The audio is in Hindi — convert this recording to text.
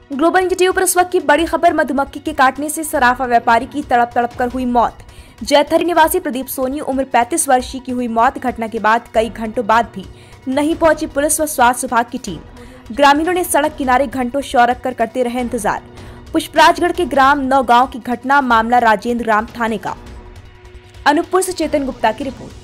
ग्लोबल इंडिया टीवी पर इस वक्त की बड़ी खबर, मधुमक्खी के काटने से सराफा व्यापारी की तड़प तड़प कर हुई मौत। जैथरी निवासी प्रदीप सोनी उम्र 35 वर्षीय की हुई मौत। घटना के बाद कई घंटों बाद भी नहीं पहुंची पुलिस व स्वास्थ्य विभाग की टीम। ग्रामीणों ने सड़क किनारे घंटों शव रखकर करते रहे इंतजार। पुष्पराजगढ़ के ग्राम नौगांव की घटना, मामला राजेंद्र राम थाने का। अनूपपुर से चेतन गुप्ता की रिपोर्ट।